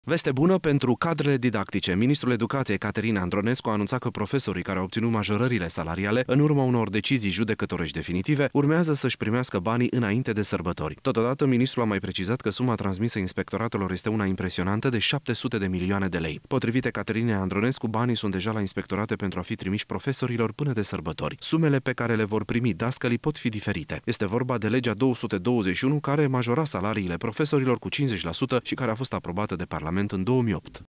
Veste bună pentru cadrele didactice. Ministrul Educației, Caterina Andronescu, a anunțat că profesorii care au obținut majorările salariale în urma unor decizii judecătorești definitive urmează să-și primească banii înainte de sărbători. Totodată, ministrul a mai precizat că suma transmisă inspectoratelor este una impresionantă de 700 de milioane de lei. Potrivit Caterinei Andronescu, banii sunt deja la inspectorate pentru a fi trimiși profesorilor până de sărbători. Sumele pe care le vor primi dascălii pot fi diferite. Este vorba de legea 221, care majora salariile profesorilor cu 50% și care a fost aprobată de Parlament în 2008.